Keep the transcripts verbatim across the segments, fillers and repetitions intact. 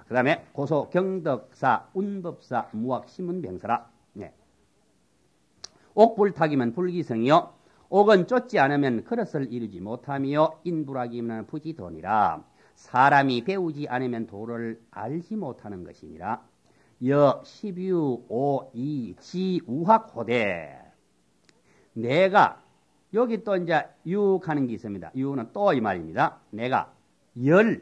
그 다음에 고소, 경덕사, 운법사, 무학, 신문병사라. 네. 옥불탁이면 불기성이요. 옥은 쫓지 않으면 그릇을 이루지 못하며 인불하기면 부지돈이라. 사람이 배우지 않으면 도를 알지 못하는 것이니라. 여, 십유, 오, 이, 지, 우학, 호대. 내가, 여기 또 이제 유하는 게 있습니다. 유는 또 이 말입니다. 내가 열,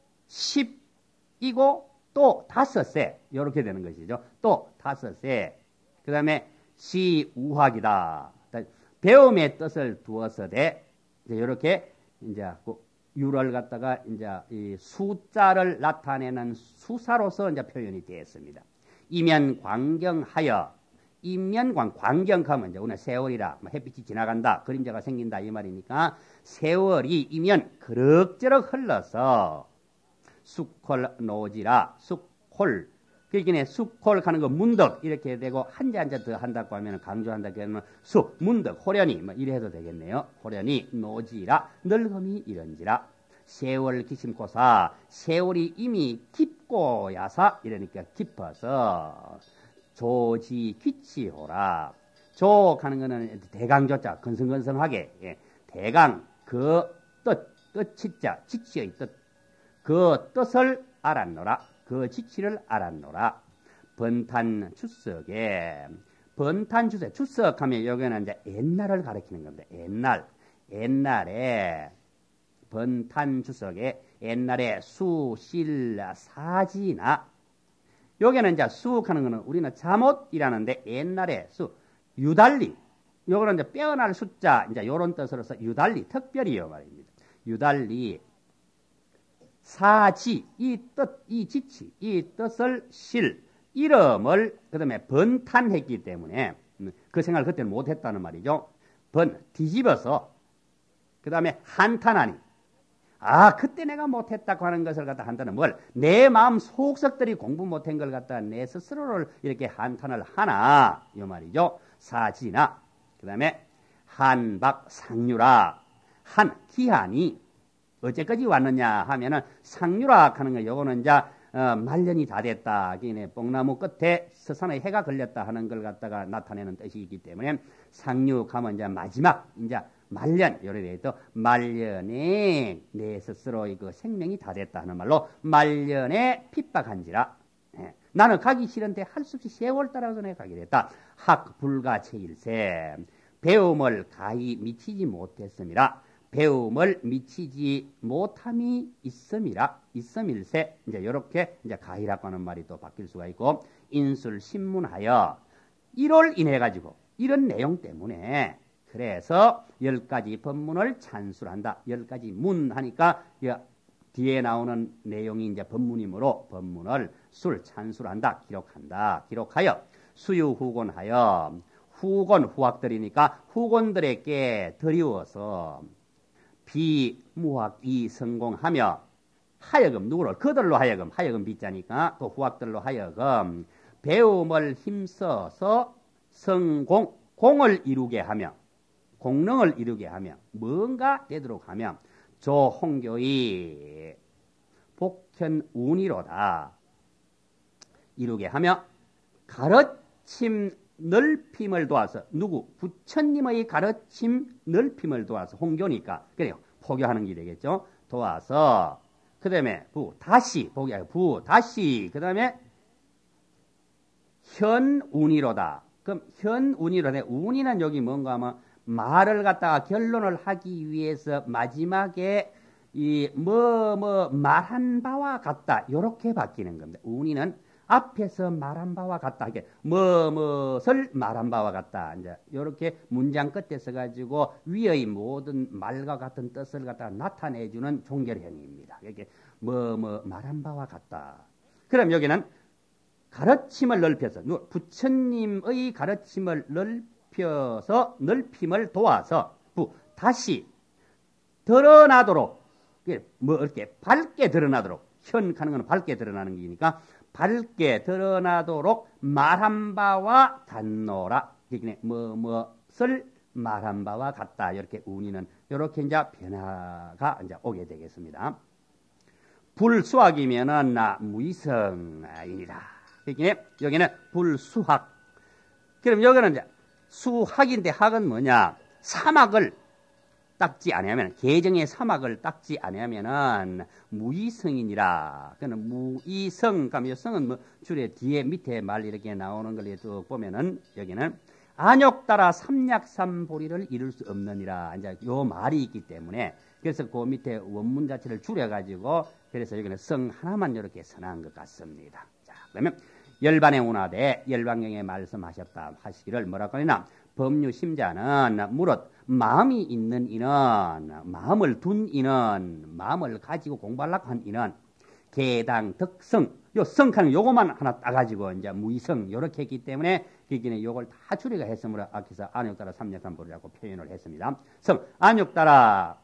십이고 또 다섯세. 이렇게 되는 것이죠. 또 다섯세. 그 다음에 지, 우학이다. 배움의 뜻을 두어서 돼. 이제 이렇게 이제 유를 갖다가 이제 이 숫자를 나타내는 수사로서 이제 표현이 되었습니다. 이면 광경하여, 이면광, 광경하면 이제 오늘 세월이라 뭐 햇빛이 지나간다, 그림자가 생긴다 이 말이니까 세월이 이면 그럭저럭 흘러서 숙콜 노지라, 숙콜, 그러니까 숙콜 하는 거 문덕 이렇게 되고 한자 한자 더 한다고 하면 강조한다고 하면 수, 문덕, 호련이 뭐 이래 해도 되겠네요. 호련이 노지라, 늙음이 이런지라. 세월 기심코사, 세월이 이미 깊고 야사, 이러니까 깊어서 조지 귀치호라. 조 하는 거는 대강조자, 건성건성하게, 예. 대강, 그 뜻, 뜻치자, 지치의 뜻, 그 뜻을 알았노라. 그 지치를 알았노라. 번탄 추석에, 번탄 추석, 추석하면 여기는 이제 옛날을 가리키는 겁니다. 옛날, 옛날에, 번탄 추석에 옛날에 수, 실, 사지나, 여기는 이제 수하는 거는 우리는 잠옷이라는데 옛날에 수, 유달리, 요거는 이제 빼어날 숫자, 이제 요런 뜻으로서 유달리, 특별히요 말입니다. 유달리, 사지, 이 뜻, 이 지치, 이 뜻을 실, 이름을 그 다음에 번탄했기 때문에 그 생각을 그때는 못했다는 말이죠. 번, 뒤집어서 그 다음에 한탄하니, 아 그때 내가 못했다고 하는 것을 갖다 한다는 뭘, 내 마음 속속들이 공부 못한 걸 갖다 내 스스로를 이렇게 한탄을 하나 이 말이죠. 사지나, 그 다음에 한박 상류라, 한 기한이 어째까지 왔느냐 하면은 상류락 하는 거, 요거는 이제 어, 말년이 다 됐다. 기네 뽕나무 끝에 서산의 해가 걸렸다 하는 걸 갖다가 나타내는 뜻이기 때문에 상류하면 이제 마지막 이제 말년, 요래 돼도 말년에 내 스스로 이거 생명이 다 됐다 하는 말로 말년에 핍박한지라. 예. 나는 가기 싫은데 할 수 없이 세월 따라서 내가 가게 됐다. 학 불가체일세, 배움을 가히 미치지 못했음이라. 배움을 미치지 못함이 있음이라. 있음일세. 이제 요렇게 이제 가히라고 하는 말이 또 바뀔 수가 있고, 인술 신문하여, 이를 인해 가지고 이런 내용 때문에 그래서 열 가지 법문을 찬술한다. 열 가지 문 하니까 뒤에 나오는 내용이 이제 법문이므로 법문을 술 찬술한다. 기록한다. 기록하여 수유후곤하여, 후곤 후학들이니까 후곤들에게 드리워서 비무학이 성공하며 하여금 누구를, 그들로 하여금, 하여금 비자니까 또 후학들로 하여금 배움을 힘써서 성공, 공을 이루게 하며, 공능을 이루게 하며, 뭔가 되도록 하며, 조 홍교의 복현운이로다 이루게 하며, 가르침 넓힘을 도와서, 누구? 부처님의 가르침 넓힘을 도와서, 홍교니까 그래요, 포교하는 게 되겠죠. 도와서, 그 다음에 부, 다시, 복이 아니고 부, 다시, 그 다음에 현운이로다. 그럼 현운이로다. 운이는 여기 뭔가 하면 말을 갖다가 결론을 하기 위해서 마지막에 이 뭐 뭐 말한 바와 같다, 요렇게 바뀌는 겁니다. 운이는 앞에서 말한 바와 같다, 이게 뭐 무엇을 말한 바와 같다, 이제 요렇게 문장 끝에 써가지고 위의 모든 말과 같은 뜻을 갖다가 나타내주는 종결형입니다. 이렇게 뭐 뭐 말한 바와 같다. 그럼 여기는 가르침을 넓혀서, 부처님의 가르침을 넓혀서, 넓힘을 도와서, 부, 다시 드러나도록, 뭐 이렇게 밝게 드러나도록, 현 하는 건 밝게 드러나는 게니까 밝게 드러나도록 말한 바와 같노라. 그러니까 뭐 무엇을 말한 바와 같다. 이렇게 운이는 이렇게 이제 변화가 이제 오게 되겠습니다. 불수학이면은 나 무이성이니라. 그러니까 여기는 불수학. 그럼 여기는 이제 수학인데 학은 뭐냐? 사막을 닦지 아니하면, 계정의 사막을 닦지 아니하면은 무이성이니라. 그는 무이성, 그러니까 이 성은 뭐 줄에 뒤에 밑에 말 이렇게 나오는 걸 쭉 보면은 여기는 안욕 따라 삼약삼보리를 이룰 수 없느니라. 이제 요 말이 있기 때문에, 그래서 그 밑에 원문 자체를 줄여가지고, 그래서 여기는 성 하나만 이렇게 선한 것 같습니다. 자, 그러면 열반의 운하대 열반경에 말씀하셨다 하시기를 뭐라고 하냐? 법류심자는 무릇 마음이 있는 이는, 마음을 둔 이는, 마음을 가지고 공부하려고 한 이는 개당 덕성, 요 성카는 요거만 하나 따가지고 이제 무이성 요렇게 했기 때문에 거기는 요걸 다 줄여가 했으므로 앞에서 안욕 따라 삼약삼보리라고 표현을 했습니다. 성 안욕 따라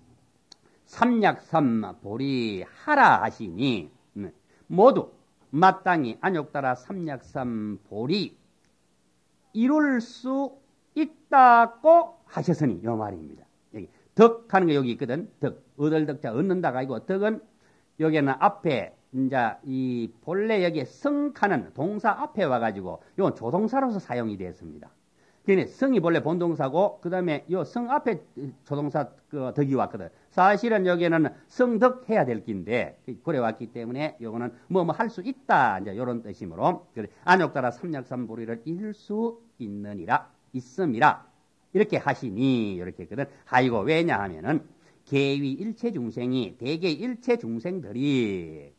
삼약삼보리 하라 하시니 모두 마땅히 안욕 따라 삼약삼보리 이룰 수 있다고 하셨으니 요 말입니다. 여기 덕 하는 게 여기 있거든. 덕 얻을 덕자 얻는다가 아니고 덕은 여기는 앞에 이제 이 본래 여기에 성카는 동사 앞에 와가지고 이건 조동사로서 사용이 되었습니다. 그러니 성이 본래 본동사고 그 다음에 요 성 앞에 조동사 그 덕이 왔거든. 사실은 여기에는 성덕 해야 될 긴데 그래 왔기 때문에 요거는 뭐 뭐 할 수 있다 이제 요런 뜻이므로 그래 안욕 따라 삼약삼보리를 이룰 수 있느니라 있음이라 이렇게 하시니 이렇게 했거든. 아이고 왜냐하면은 계위 일체 중생이 대개 일체 중생들이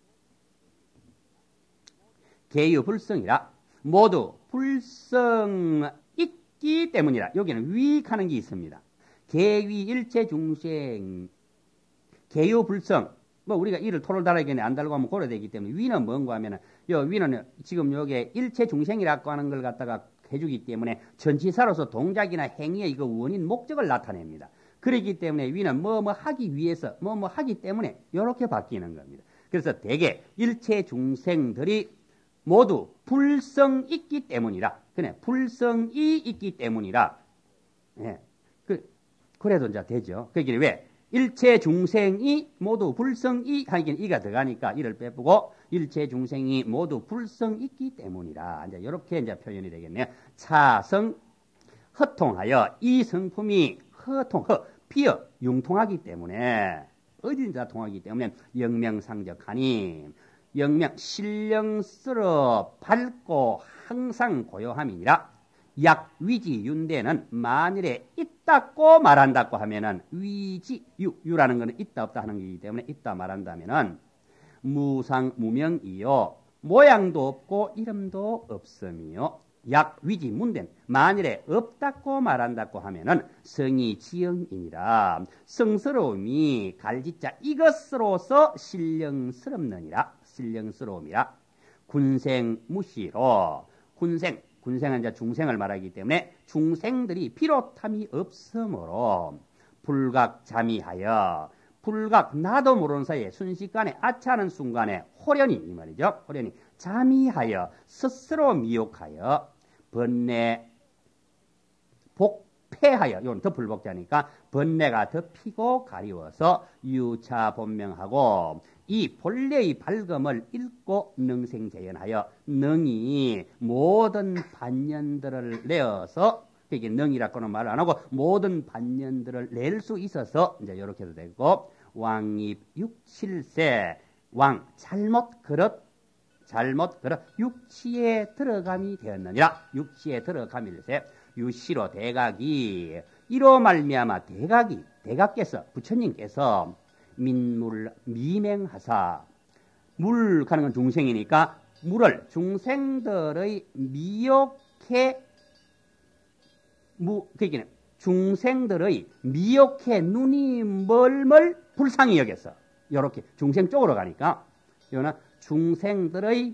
계유 불성이라 모두 불성 있기 때문이라. 여기는 위익하는 게 있습니다. 계위 일체 중생 계유 불성 뭐 우리가 이를 토를 달아야겠네 안 달고 하면 고려되기 때문에 위는 뭔가 하면은 요 위는 지금 요게 일체 중생이라고 하는 걸 갖다가 해주기 때문에 전치사로서 동작이나 행위의 이거 원인 목적을 나타냅니다. 그렇기 때문에 위는 뭐 뭐 하기 위해서 뭐 뭐 하기 때문에 이렇게 바뀌는 겁니다. 그래서 대개 일체 중생들이 모두 불성 있기 때문이라. 그래 불성이 있기 때문이라. 예. 그 그래도 이제 되죠. 그게 왜 일체 중생이 모두 불성이 하긴 이가 들어가니까 이를 빼보고 일체 중생이 모두 불성 있기 때문이라. 이제 이렇게 이제 표현이 되겠네요. 차성 허통하여 이 성품이 허통 허 피어 융통하기 때문에 어딘가 통하기 때문에 영명상적하니 영명 신령스러 밝고 항상 고요함이니라. 약 위지 윤대는 만일에 있다고 말한다고 하면은 위지 유 유라는 것은 있다 없다 하는 것이기 때문에 있다 말한다면은 무상 무명이요 모양도 없고 이름도 없음이요. 약 위지 문된 만일에 없다고 말한다고 하면은 성이 지영이니라. 성스러움이 갈지자 이것으로서 신령스럽느니라. 신령스러움이라. 군생 무시로 군생 군생은 이제 중생을 말하기 때문에 중생들이 비롯함이 없으므로 불각자미하여 불각 나도 모르는 사이에 순식간에 아차하는 순간에 호련히 이 말이죠. 호련히 자미하여 스스로 미혹하여 번뇌 복패하여 이건 더 불복자니까 번뇌가 덮이고 가리워서 유차 본명하고 이 본래의 밝음을 읽고 능생재현하여 능이 모든 반년들을 내어서 이게 능이라고는 말 안 하고 모든 반년들을 낼 수 있어서 이제 이렇게 해도 되고 왕입 육칠세 왕 잘못 그릇 잘못 그릇 육치에 들어감이 되었느니라. 육치에 들어감일세 유시로 대각이 이로 말미암아 대각이 대각께서 부처님께서 민물 미맹하사 물 가는 건 중생이니까 물을 중생들의 미혹해 무 그러니까 중생들의 미혹해 눈이 멀멀 불쌍히 여겼어. 이렇게 중생 쪽으로 가니까 이거는 중생들의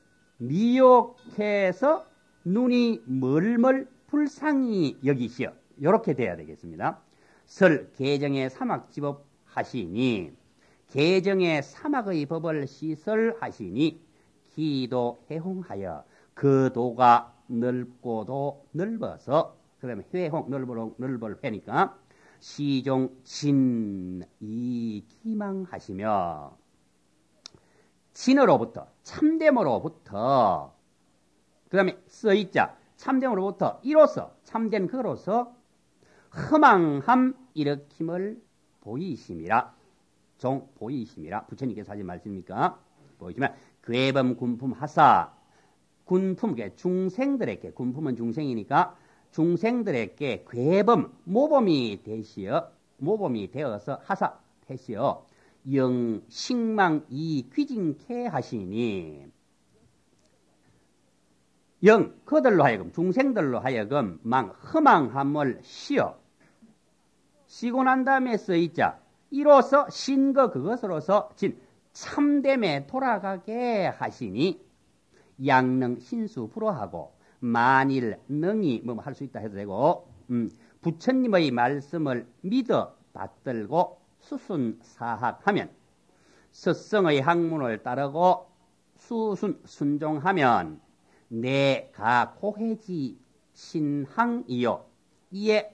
미혹해서 눈이 멀멀 불쌍히 여기시어 이렇게 돼야 되겠습니다. 설 계정의 사막지법 하시니 계정의 사막의 법을 시설하시니 기도 해홍하여 그 도가 넓고도 넓어서 그 다음에 회홍 넓어 넓을 회니까 시종 진이 기망하시며 진으로부터, 참됨으로부터, 그 다음에 서이자, 참됨으로부터 이로써, 참된 그로서 허망함 일으킴을 보이심이라. 종 보이심이라. 부처님께서 하신 말씀입니까? 보이시면 괴범 군품 하사, 군품, 중생들에게, 군품은 중생이니까 중생들에게 괴범, 모범이 되시어, 모범이 되어서 하사, 되시어 영 식망 이 귀진케 하시니, 영 그들로 하여금, 중생들로 하여금 망 허망함을 시어, 시고 난 다음에 쓰이자 이로써 신거 그것으로서 진 참됨에 돌아가게 하시니, 양능 신수 불허하고 만일 능히 뭐 할 수 있다 해도 되고, 음, 부처님의 말씀을 믿어 받들고 수순사학하면, 스승의 학문을 따르고 수순 순종하면 내가 고해지 신항이요, 이에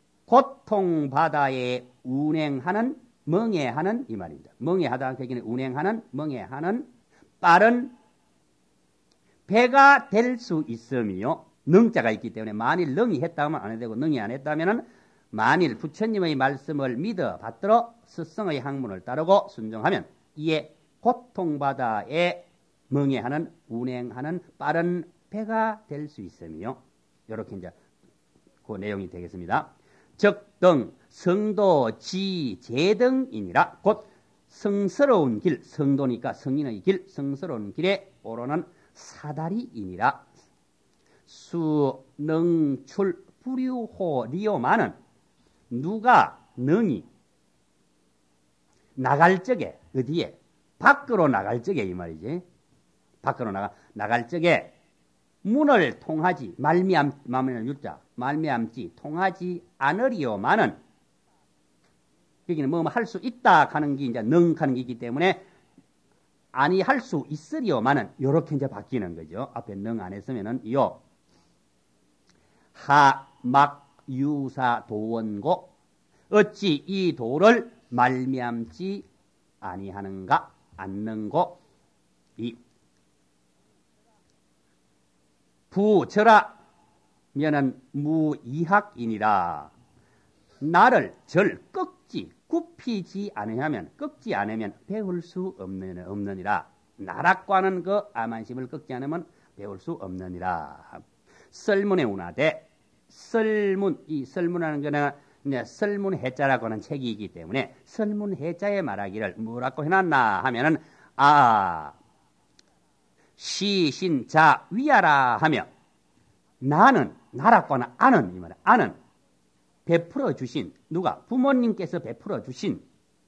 고통바다에 운행하는, 멍해하는 이 말입니다. 멍해하다 그기는 운행하는, 멍해하는 빠른 배가 될 수 있음이요. 능자가 있기 때문에 만일 능이 했다면 안 해도 되고, 능이 안 했다면 만일 부처님의 말씀을 믿어 받들어 스승의 학문을 따르고 순종하면 이에 고통바다에 멍해하는, 운행하는 빠른 배가 될 수 있음이요. 이렇게 이제 그 내용이 되겠습니다. 적등 성도 지제등이니라. 곧 성스러운 길, 성도니까 성인의 길, 성스러운 길에 오르는 사다리이니라. 수능출 불유호리오마는, 누가 능히 나갈 적에, 어디에? 밖으로 나갈 적에 이 말이지. 밖으로 나가, 나갈 적에 문을 통하지, 말미암, 마음을 유자, 말미암지, 통하지 않으리오마는, 여기는 뭐 할 수 있다 하는 게 이제 능 하는 게 있기 때문에 아니 할 수 있으리오마는 요렇게 이제 바뀌는 거죠. 앞에 능 안 했으면은 요 하막 유사 도원고, 어찌 이 도를 말미암지 아니하는가, 않는고, 이 부절하 면은 무이학이니라. 나를 절 꺾지 굽히지 않으면, 꺾지 않으면 배울 수 없는, 없느니라. 나락과는 그 아만심을 꺾지 않으면 배울 수 없느니라. 설문에 운하되, 설문, 이 설문하는 거는 이제 설문해자라고 하는 책이 있기 때문에 설문해자에 말하기를 뭐라고 해놨나 하면은, 아, 시신자 위하라 하며, 나는, 나락과는 아는, 이 말이야. 아는, 베풀어 주신, 누가? 부모님께서 베풀어 주신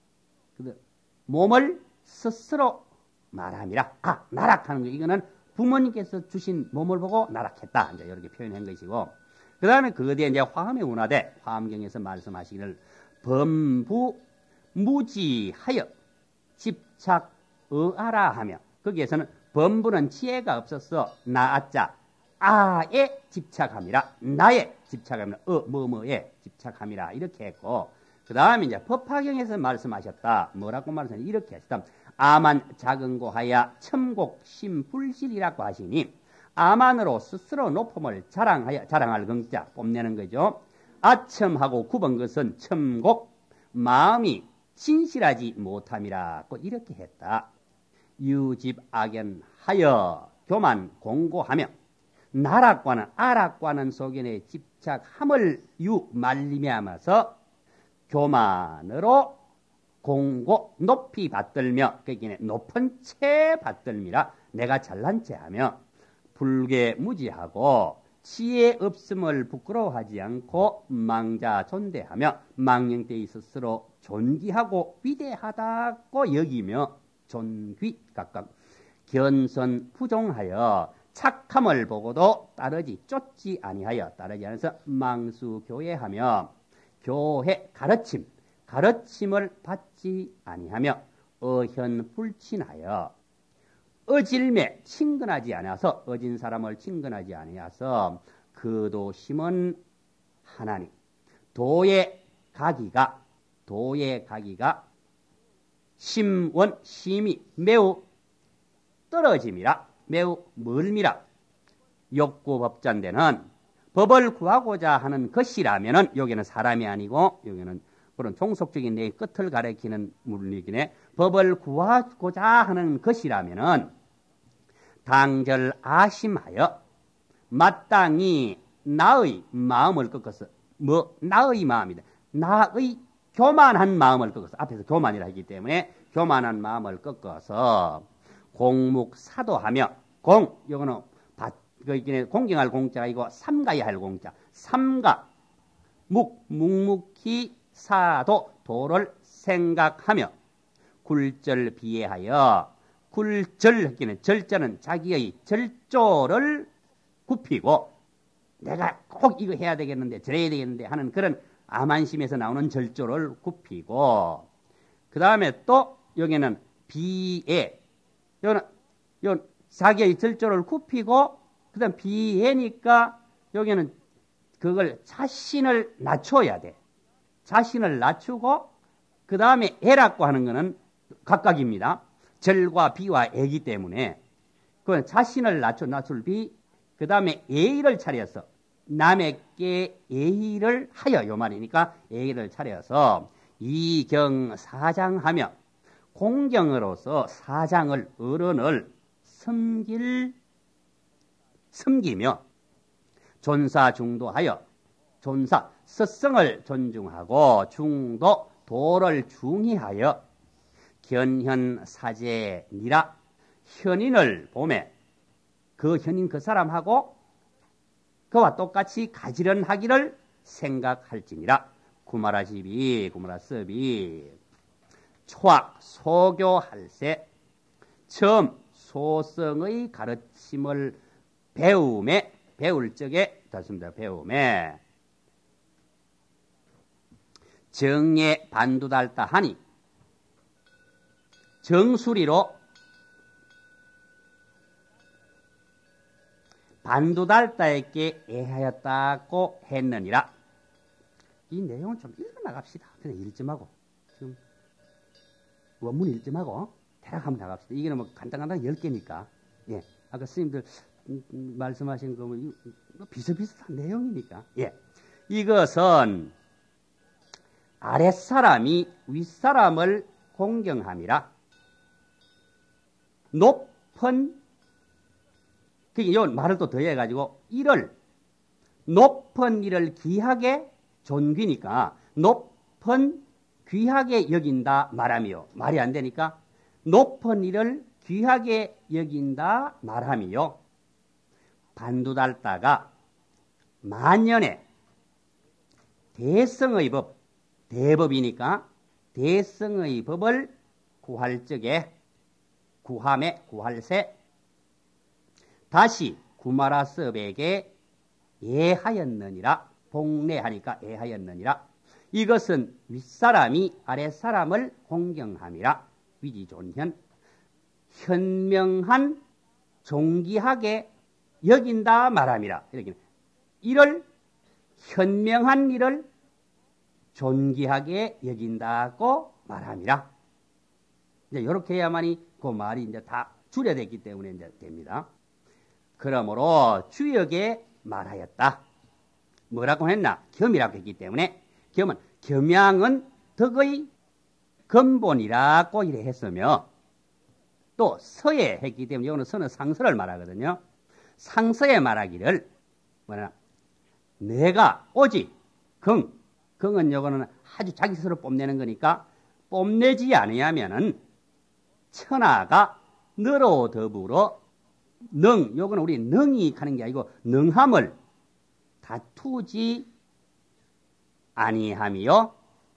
몸을 스스로 말함이라. 아, 나락하는 거, 이거는 부모님께서 주신 몸을 보고 나락했다, 이제 이렇게 표현한 것이고, 그 다음에 그에 이제 화엄에 운하되, 화엄경에서 말씀하시기를 범부 무지하여 집착 의하라 하며, 거기에서는 범부는 지혜가 없어서 나아자 아에 집착함이라, 나에 집착함이라, 어, 뭐, 뭐에 집착함이라, 이렇게 했고, 그 다음에 이제 법화경에서 말씀하셨다. 뭐라고 말씀하셨다? 이렇게 하셨다. 아만 작은 고하야 첨곡 심불실이라고 하시니, 아만으로 스스로 높음을 자랑하여, 자랑할 긍자 뽐내는 거죠. 아첨하고 굽은 것은 첨곡, 마음이 진실하지 못함이라. 꼭 이렇게 했다. 유집 악연하여 교만 공고하며, 나락과는 아락과는 소견에 집착함을 유 말리며서 교만으로 공고 높이 받들며, 그기는 높은 채 받들미라. 내가 잘난 채 하며, 불계 무지하고 지혜 없음을 부끄러워하지 않고 망자 존대하며, 망령되이 스스로 존귀하고 위대하다고 여기며, 존귀 각각 견선 부종하여 착함을 보고도 따르지 쫓지 아니하여, 따르지 않아서 망수교회하며, 교회 가르침, 가르침을 받지 아니하며 어현불친하여, 어질매 친근하지 않아서, 어진 사람을 친근하지 아니하서 그도심은 하나님, 도의 가기가, 도의 가기가 심원, 심이 매우 떨어짐이라. 매우 멀미라. 욕구법전대는 법을 구하고자 하는 것이라면은 여기는 사람이 아니고 여기는 그런 종속적인 내 끝을 가리키는 물리기네. 법을 구하고자 하는 것이라면은 당절 아심하여 마땅히 나의 마음을 꺾어서 뭐 나의 마음이다. 나의 교만한 마음을 꺾어서 앞에서 교만이라 했기 때문에 교만한 마음을 꺾어서 공묵사도하며 공 이거는 그 공경할 공자가 이거 삼가야 할 공자 삼가 묵 묵묵히 사도 도를 생각하며 굴절 비해하여 굴절 했기는 절자는 자기의 절조를 굽히고 내가 꼭 이거 해야 되겠는데 저래야 되겠는데 하는 그런 암안심에서 나오는 절조를 굽히고 그 다음에 또 여기는 비애 여기는 요 자기의 절조를 굽히고 그 다음 비애니까 여기는 그걸 자신을 낮춰야 돼. 자신을 낮추고 그 다음에 애라고 하는 거는 각각입니다. 절과 비와 애기 때문에 그건 자신을 낮춰 낮출 비 그 다음에 예의를 차려서 남에게 예의를 하여 요 말이니까 예의를 차려서 이경 사장하며 공경으로서 사장을 어른을 섬길 섬기며 존사 중도하여 존사 스승을 존중하고 중도 도를 중의하여 견현 사제니라 현인을 보매 그 현인 그 사람하고 그와 똑같이 가지런하기를 생각할지니라. 구마라십이 구마라섭이 초학 소교할세 처음 소성의 가르침을 배움에 배울 적에 좋습니다. 배움에 정예 반두달다 하니 정수리로 반두달다에게 애하였다고 했느니라. 이 내용을 좀 읽어나갑시다. 그냥 읽지 마고 지금 원문 읽지 마고 대략 한번 나갑시다. 이게 뭐 간단간단 열 개니까 예. 아까 스님들 말씀하신 거 뭐 비슷비슷한 내용이니까 예. 이것은 아랫사람이 윗사람을 공경함이라. 높은 이 말을 또 더해가지고 이를 높은 이를 귀하게 존귀니까 높은 귀하게 여긴다 말함이요. 말이 안 되니까 높은 이를 귀하게 여긴다 말함이요. 반두달다가 만년에 대성의 법, 대법이니까 대성의 법을 구할 적에 구함에 구할세 다시 구마라섭에게 예하였느니라. 복례하니까 예하였느니라. 이것은 윗사람이 아랫사람을 공경함이라. 위지존현 현명한 존귀하게 여긴다 말함이라. 이렇게 이를 현명한 일을 존귀하게 여긴다고 말함이라. 이제 이렇게 해야만이 그 말이 이제 다 줄여됐기 때문에 이제 됩니다. 그러므로 주역에 말하였다. 뭐라고 했나? 겸이라고 했기 때문에 겸은 겸양은 덕의 근본이라고 이래 했으며 또 서에 했기 때문에 이거는 서는 상서를 말하거든요. 상서에 말하기를 뭐냐? 내가 오직 경 경은 요거는 아주 자기 스스로 뽐내는 거니까 뽐내지 아니하면은 천하가 너로 더불어 능, 요거는 우리 능이 가는 게 아니고 능함을 다투지 아니함이요.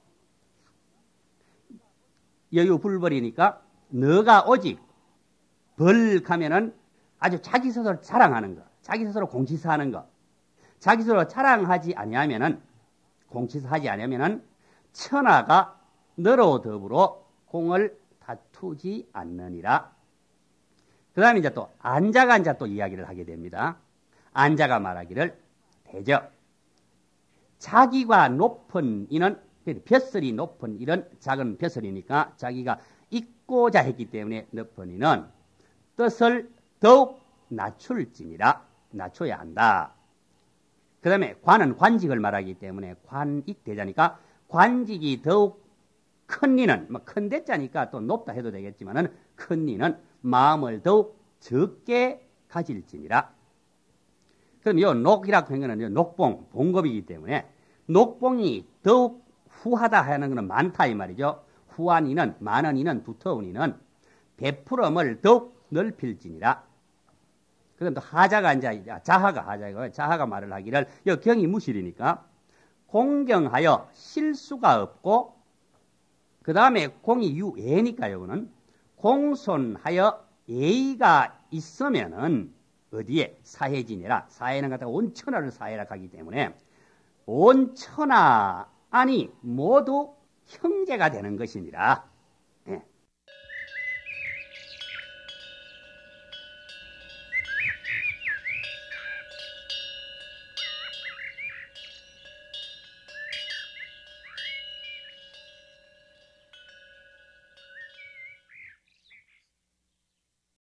여유 불벌이니까 너가 오직 벌 가면은 아주 자기 스스로 자랑하는 거, 자기 스스로 공치사하는 거, 자기 스스로 자랑하지 아니하면은 공치사하지 아니하면은 천하가 너로 더불어 공을 다투지 않느니라. 그 다음에 이제 또 안자가 이제 또 이야기를 하게 됩니다. 안자가 말하기를 대저 자기가 높은 이는 벼슬이 높은 이는 작은 벼슬이니까 자기가 있고자 했기 때문에 높은 이는 뜻을 더욱 낮출지니라. 낮춰야 한다. 그 다음에 관은 관직을 말하기 때문에 관익대자니까 관직이 더욱 큰 니는, 뭐 큰 대자니까 또 높다 해도 되겠지만은 큰 니는 마음을 더욱 적게 가질지니라. 그럼 요 녹이라고 하는 거는 녹봉, 봉급이기 때문에 녹봉이 더욱 후하다 하는 것은 많다 이 말이죠. 후한 이는, 많은 이는, 두터운 이는 베풀음을 더욱 넓힐지니라. 그럼 또 하자가 이제 자하가 하자고 자하가 말을 하기를 여 경이 무실이니까 공경하여 실수가 없고 그 다음에 공이 유예니까 요거는 공손하여 예의가 있으면은 어디에 사해지니라. 사해는 갖다가 온 천하를 사해라 하기 때문에 온 천하 아니 모두 형제가 되는 것이니라. 예.